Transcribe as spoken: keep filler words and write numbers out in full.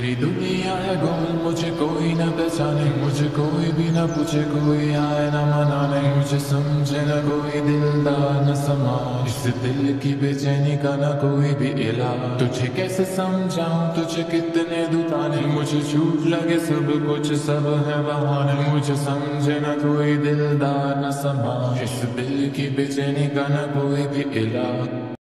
मेरी दुनिया है गुम, मुझे कोई न पहचाने, मुझे कोई भी न पूछे, कोई आए न मनाने, मुझे समझे न कोई दिलदार न समा, इस दिल की बेचैनी का न कोई भी इलाज। तुझे कैसे समझाऊं, तुझे कितने दुताने, मुझे झूठ लगे सब कुछ, सब है बहाने, मुझे समझे न कोई दिलदार न समा, इस दिल की बेचैनी का न कोई भी इलाज।